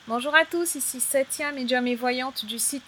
Bonjour à tous, ici Satia, médium et voyante du site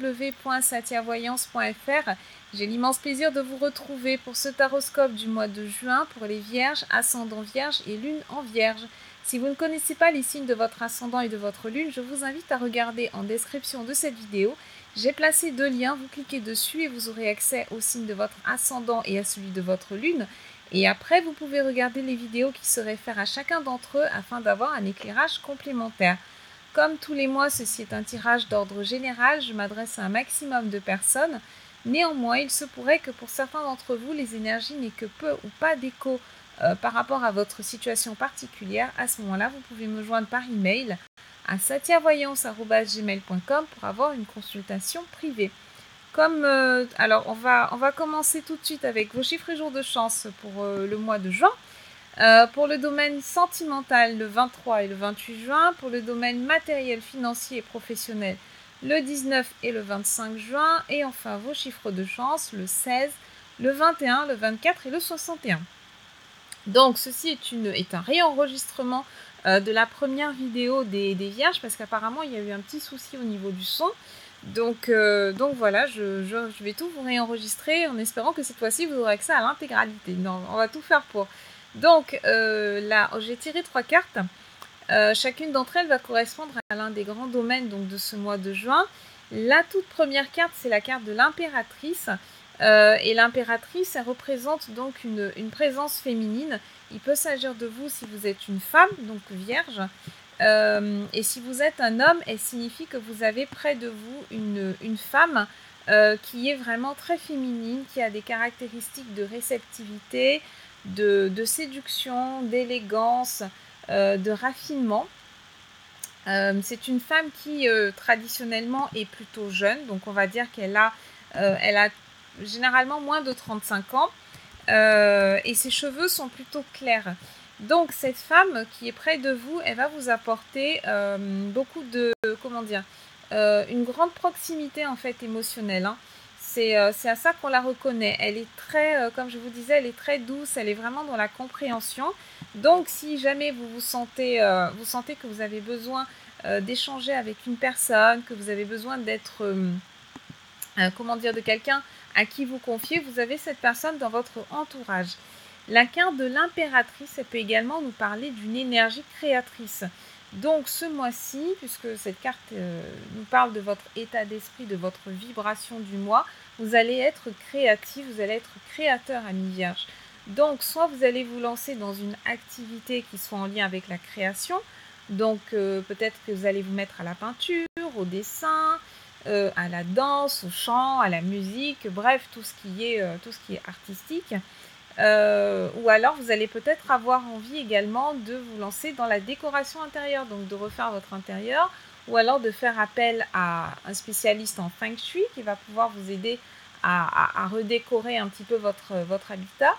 www.satiavoyance.fr. J'ai l'immense plaisir de vous retrouver pour ce taroscope du mois de juin pour les vierges, ascendant vierge et lune en vierge. Si vous ne connaissez pas les signes de votre ascendant et de votre lune, je vous invite à regarder en description de cette vidéo. J'ai placé deux liens, vous cliquez dessus et vous aurez accès au signe de votre ascendant et à celui de votre lune. Et après, vous pouvez regarder les vidéos qui se réfèrent à chacun d'entre eux afin d'avoir un éclairage complémentaire. Comme tous les mois, ceci est un tirage d'ordre général, je m'adresse à un maximum de personnes. Néanmoins, il se pourrait que pour certains d'entre vous, les énergies n'aient que peu ou pas d'écho par rapport à votre situation particulière. À ce moment-là, vous pouvez me joindre par email à satiavoyance@gmail.com pour avoir une consultation privée. Alors, on va commencer tout de suite avec vos chiffres et jours de chance pour le mois de juin. Pour le domaine sentimental, le 23 et le 28 juin. Pour le domaine matériel, financier et professionnel, le 19 et le 25 juin. Et enfin, vos chiffres de chance, le 16, le 21, le 24 et le 61. Donc, ceci est un réenregistrement de la première vidéo des Vierges, parce qu'apparemment, il y a eu un petit souci au niveau du son. Donc voilà, je vais tout vous réenregistrer en espérant que cette fois-ci, vous aurez accès à l'intégralité. Non, on va tout faire pour. Donc là, j'ai tiré 3 cartes. Chacune d'entre elles va correspondre à l'un des grands domaines donc, de ce mois de juin. La toute première carte, c'est la carte de l'impératrice. Et l'impératrice, elle représente donc une présence féminine. Il peut s'agir de vous si vous êtes une femme, donc vierge. Et si vous êtes un homme, elle signifie que vous avez près de vous une femme qui est vraiment très féminine, qui a des caractéristiques de réceptivité, de séduction, d'élégance, de raffinement. C'est une femme qui traditionnellement est plutôt jeune, donc on va dire qu'elle a généralement moins de 35 ans et ses cheveux sont plutôt clairs. Donc cette femme qui est près de vous, elle va vous apporter beaucoup de, une grande proximité en fait émotionnelle. Hein. C'est à ça qu'on la reconnaît. Elle est très, comme je vous disais, elle est très douce, elle est vraiment dans la compréhension. Donc si jamais vous sentez que vous avez besoin d'échanger avec une personne, que vous avez besoin d'être, de quelqu'un à qui vous confiez, vous avez cette personne dans votre entourage. La carte de l'impératrice, elle peut également nous parler d'une énergie créatrice. Donc ce mois-ci, puisque cette carte nous parle de votre état d'esprit, de votre vibration du mois, vous allez être créatif, vous allez être créateur, ami vierge. Donc soit vous allez vous lancer dans une activité qui soit en lien avec la création, donc peut-être que vous allez vous mettre à la peinture, au dessin, à la danse, au chant, à la musique, bref, tout ce qui est artistique. Ou alors vous allez peut-être avoir envie également de vous lancer dans la décoration intérieure, donc de refaire votre intérieur, ou alors de faire appel à un spécialiste en Feng Shui qui va pouvoir vous aider à redécorer un petit peu votre habitat,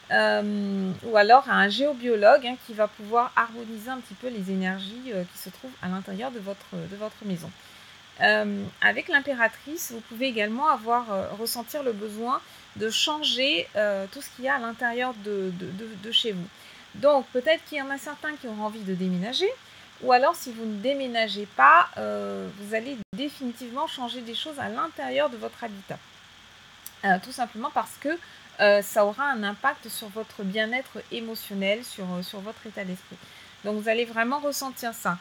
ou alors à un géobiologue qui va pouvoir harmoniser un petit peu les énergies qui se trouvent à l'intérieur de votre maison. Avec l'impératrice, vous pouvez également ressentir le besoin de changer tout ce qu'il y a à l'intérieur de chez vous. Donc peut-être qu'il y en a certains qui auront envie de déménager, ou alors si vous ne déménagez pas, vous allez définitivement changer des choses à l'intérieur de votre habitat. Tout simplement parce que ça aura un impact sur votre bien-être émotionnel, sur votre état d'esprit. Donc vous allez vraiment ressentir ça.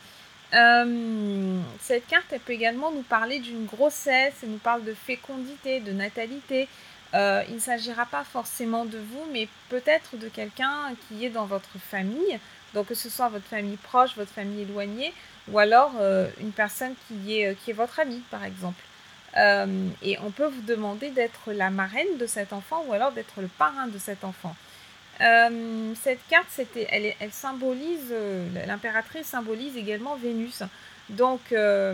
Cette carte, elle peut également nous parler d'une grossesse, elle nous parle de fécondité, de natalité. Il ne s'agira pas forcément de vous, mais peut-être de quelqu'un qui est dans votre famille, donc que ce soit votre famille proche, votre famille éloignée, ou alors une personne qui est votre amie, par exemple. Et on peut vous demander d'être la marraine de cet enfant, ou alors d'être le parrain de cet enfant. Cette carte, elle symbolise, l'impératrice symbolise également Vénus. Donc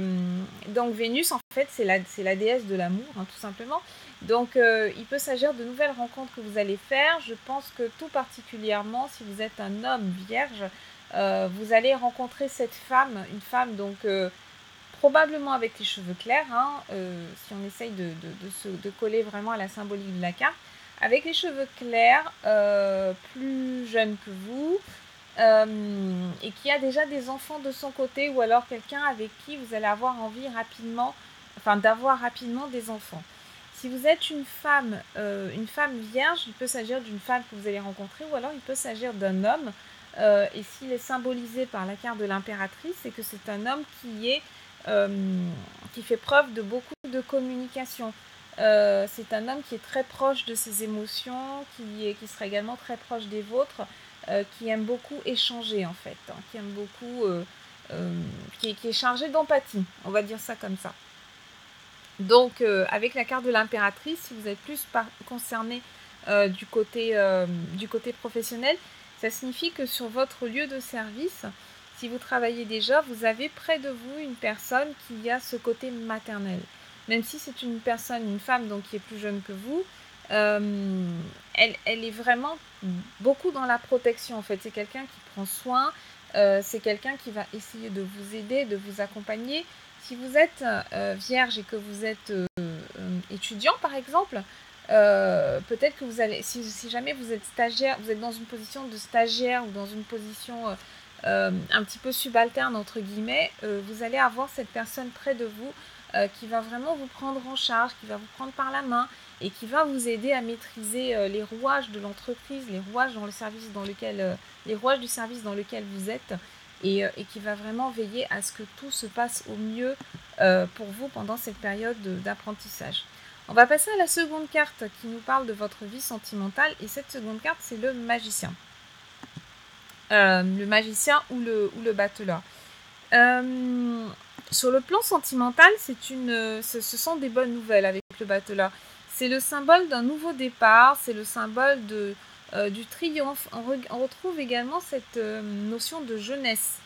Vénus, en fait, c'est la déesse de l'amour, tout simplement. Donc il peut s'agir de nouvelles rencontres que vous allez faire. Je pense que tout particulièrement, si vous êtes un homme vierge, vous allez rencontrer cette femme, une femme donc probablement avec les cheveux clairs, si on essaye de coller vraiment à la symbolique de la carte, avec les cheveux clairs, plus jeune que vous, et qui a déjà des enfants de son côté, ou alors quelqu'un avec qui vous allez avoir envie rapidement, enfin d'avoir rapidement des enfants. Si vous êtes une femme vierge, il peut s'agir d'une femme que vous allez rencontrer, ou alors il peut s'agir d'un homme. Et s'il est symbolisé par la carte de l'impératrice, c'est que c'est un homme qui fait preuve de beaucoup de communication. C'est un homme qui est très proche de ses émotions, qui sera également très proche des vôtres, qui aime beaucoup échanger en fait, hein, qui aime beaucoup, qui est chargé d'empathie, on va dire ça comme ça. Donc avec la carte de l'impératrice, si vous êtes plus concerné du côté professionnel, ça signifie que sur votre lieu de service, si vous travaillez déjà, vous avez près de vous une personne qui a ce côté maternel. Même si c'est une femme donc qui est plus jeune que vous, elle est vraiment beaucoup dans la protection en fait. C'est quelqu'un qui prend soin, c'est quelqu'un qui va essayer de vous aider, de vous accompagner. Si vous êtes vierge et que vous êtes étudiant par exemple, peut-être que vous allez, si jamais vous êtes stagiaire, vous êtes dans une position de stagiaire ou dans une position un petit peu subalterne entre guillemets, vous allez avoir cette personne près de vous qui va vraiment vous prendre en charge, qui va vous prendre par la main et qui va vous aider à maîtriser les rouages de l'entreprise, les rouages les rouages du service dans lequel vous êtes et qui va vraiment veiller à ce que tout se passe au mieux pour vous pendant cette période d'apprentissage. On va passer à la seconde carte qui nous parle de votre vie sentimentale et cette seconde carte c'est le magicien. Le magicien ou le battleur. Sur le plan sentimental, ce sont des bonnes nouvelles avec le battleur. C'est le symbole d'un nouveau départ, c'est le symbole du triomphe. On retrouve également cette notion de jeunesse,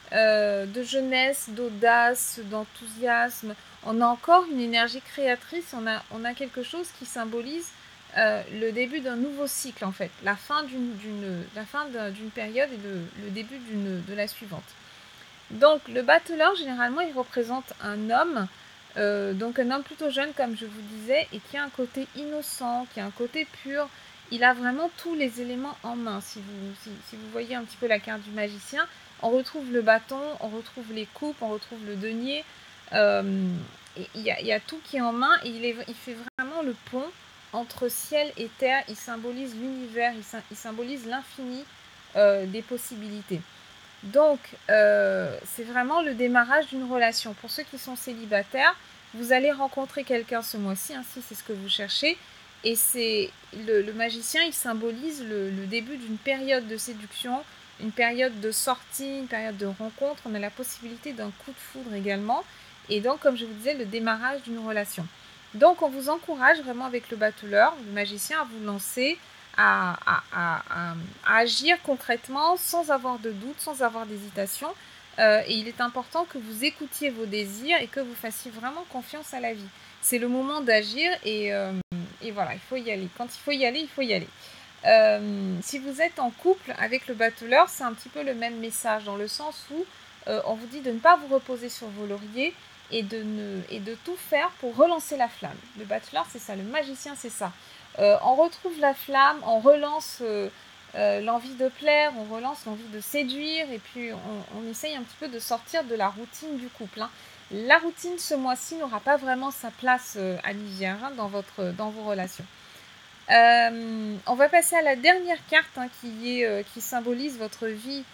d'audace, d'enthousiasme. On a encore une énergie créatrice, on a quelque chose qui symbolise le début d'un nouveau cycle en fait, la fin d'une période et le début de la suivante. Donc le battleur, généralement, il représente un homme, donc un homme plutôt jeune, comme je vous disais, et qui a un côté innocent, qui a un côté pur. Il a vraiment tous les éléments en main. Si vous voyez un petit peu la carte du magicien, on retrouve le bâton, on retrouve les coupes, on retrouve le denier. Il y a tout qui est en main et il fait vraiment le pont entre ciel et terre. Il symbolise l'univers, il symbolise l'infini des possibilités. Donc, c'est vraiment le démarrage d'une relation. Pour ceux qui sont célibataires, vous allez rencontrer quelqu'un ce mois-ci, hein, si c'est ce que vous cherchez. Et c'est le magicien, il symbolise le début d'une période de séduction, une période de sortie, une période de rencontre. On a la possibilité d'un coup de foudre également. Et donc, comme je vous disais, le démarrage d'une relation. Donc, on vous encourage vraiment avec le battleur, le magicien, à vous lancer, à agir concrètement sans avoir de doute, sans avoir d'hésitation. Et il est important que vous écoutiez vos désirs et que vous fassiez vraiment confiance à la vie. C'est le moment d'agir et voilà, il faut y aller. Quand il faut y aller, il faut y aller. Si vous êtes en couple avec le battleur, c'est un petit peu le même message dans le sens où on vous dit de ne pas vous reposer sur vos lauriers et de tout faire pour relancer la flamme. Le battleur, c'est ça. Le magicien, c'est ça. On retrouve la flamme, on relance l'envie de plaire, on relance l'envie de séduire et puis on essaye un petit peu de sortir de la routine du couple. Hein. La routine ce mois-ci n'aura pas vraiment sa place à l'hiver dans vos relations. On va passer à la dernière carte hein, qui symbolise votre vie,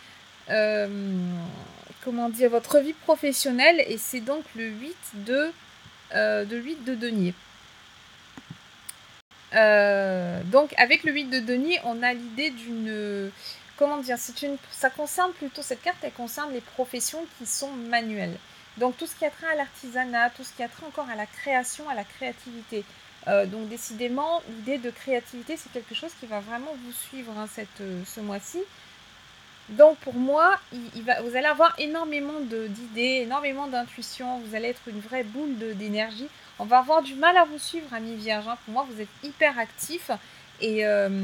votre vie professionnelle et c'est donc le 8 de denier. Donc avec le 8 de denier, on a l'idée d'une... ça concerne plutôt, cette carte, elle concerne les professions qui sont manuelles. Donc tout ce qui a trait à l'artisanat, tout ce qui a trait encore à la création, à la créativité. Donc décidément, l'idée de créativité, c'est quelque chose qui va vraiment vous suivre hein, ce mois-ci. Donc pour moi, vous allez avoir énormément d'idées, énormément d'intuition, vous allez être une vraie boule d'énergie. On va avoir du mal à vous suivre, amis vierges. Hein. Pour moi, vous êtes hyper actifs et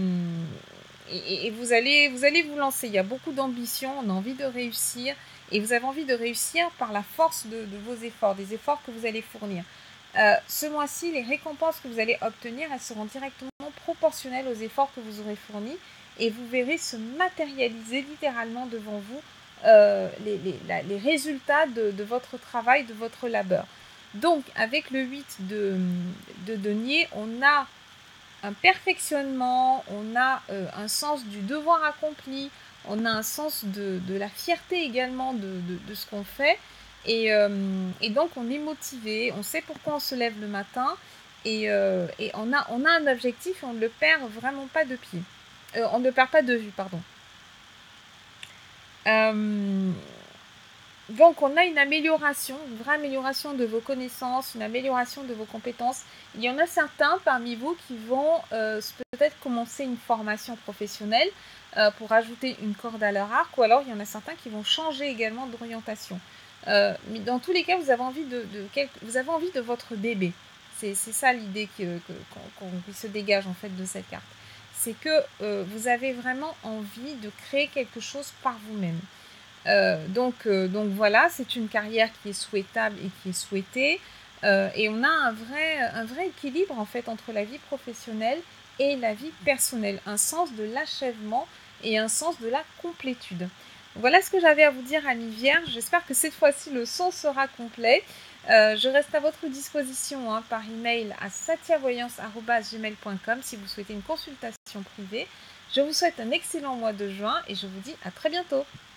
vous allez vous lancer. Il y a beaucoup d'ambition, on a envie de réussir et vous avez envie de réussir par la force de vos efforts, des efforts que vous allez fournir. Ce mois-ci, les récompenses que vous allez obtenir, elles seront directement proportionnelles aux efforts que vous aurez fournis et vous verrez se matérialiser littéralement devant vous les résultats de votre travail, de votre labeur. Donc, avec le 8 de denier, on a un perfectionnement, on a un sens du devoir accompli, on a un sens de la fierté également de ce qu'on fait. Et donc, on est motivé, on sait pourquoi on se lève le matin, et on a un objectif et on ne le perd vraiment pas de pied. On ne le perd pas de vue, pardon. Donc, on a une amélioration, une vraie amélioration de vos connaissances, une amélioration de vos compétences. Il y en a certains parmi vous qui vont peut-être commencer une formation professionnelle pour ajouter une corde à leur arc, ou alors il y en a certains qui vont changer également d'orientation. Mais dans tous les cas, vous avez envie vous avez envie de votre bébé. C'est ça l'idée qui se dégage en fait de cette carte. C'est que vous avez vraiment envie de créer quelque chose par vous-même. Donc voilà, c'est une carrière qui est souhaitable et qui est souhaitée. Et on a un vrai équilibre en fait entre la vie professionnelle et la vie personnelle. Un sens de l'achèvement et un sens de la complétude. Voilà ce que j'avais à vous dire, amis vierges. J'espère que cette fois-ci le son sera complet. Je reste à votre disposition par email à satiavoyance@gmail.com si vous souhaitez une consultation privée. Je vous souhaite un excellent mois de juin et je vous dis à très bientôt.